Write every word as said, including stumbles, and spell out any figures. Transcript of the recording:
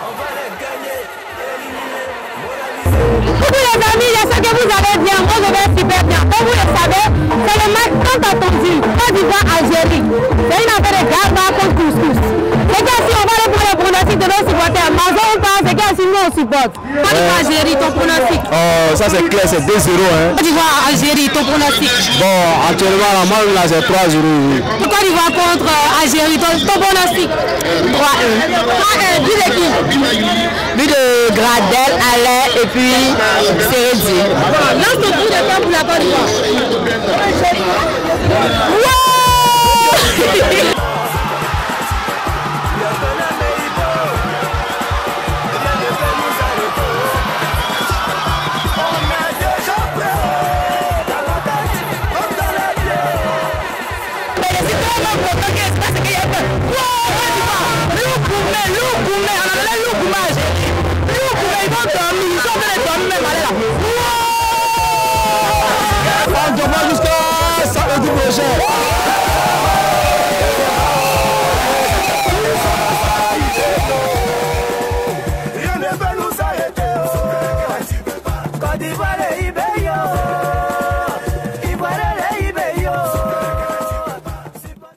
Coucou les amis, j'espère que vous allez bien. Moi je vais super bien. Comme vous le savez, c'est le match tant attendu. Côte d'Ivoire Algérie. C'est une affaire de Garba contre couscous. C'est qu'ici on va aller pour le pronostic de nos supporters. Mazo on pense, c'est qu'ici nous on supporte. Côte d'Ivoire Algérie, ton pronostic. Oh, ça c'est clair, c'est deux zéro. Hein. Côte d'Ivoire Algérie, ton pronostic. Bon, actuellement la manche là c'est trois zéro. Côte d'Ivoire contre Algérie, ton, ton pronostic. trois un. trois un, but de qui? But de Gradel, Alain et puis Seredi. Lance ton coup de camp pour la Côte d'Ivoire. On demande jusqu'à samedi prochain.